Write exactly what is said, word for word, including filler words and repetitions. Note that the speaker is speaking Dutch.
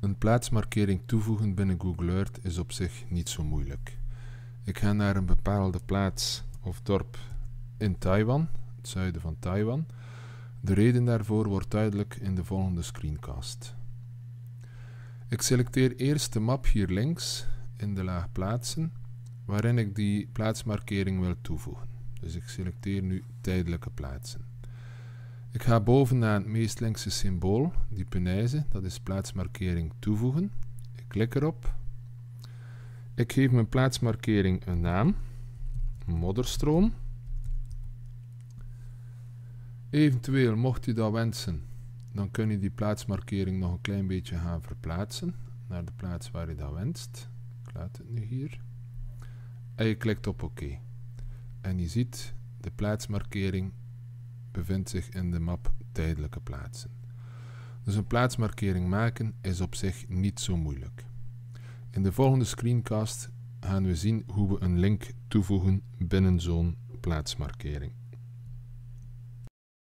Een plaatsmarkering toevoegen binnen Google Earth is op zich niet zo moeilijk. Ik ga naar een bepaalde plaats of dorp in Taiwan, het zuiden van Taiwan. De reden daarvoor wordt duidelijk in de volgende screencast. Ik selecteer eerst de map hier links in de laag plaatsen, waarin ik die plaatsmarkering wil toevoegen. Dus ik selecteer nu tijdelijke plaatsen. Ik ga bovenaan het meest linkse symbool, die punaise, dat is plaatsmarkering toevoegen. Ik klik erop. Ik geef mijn plaatsmarkering een naam, modderstroom. Eventueel, mocht u dat wensen, dan kun je die plaatsmarkering nog een klein beetje gaan verplaatsen naar de plaats waar je dat wenst. Ik laat het nu hier. En je klikt op oké. Okay. En je ziet, de plaatsmarkering bevindt zich in de map tijdelijke plaatsen. Dus een plaatsmarkering maken is op zich niet zo moeilijk. In de volgende screencast gaan we zien hoe we een link toevoegen binnen zo'n plaatsmarkering.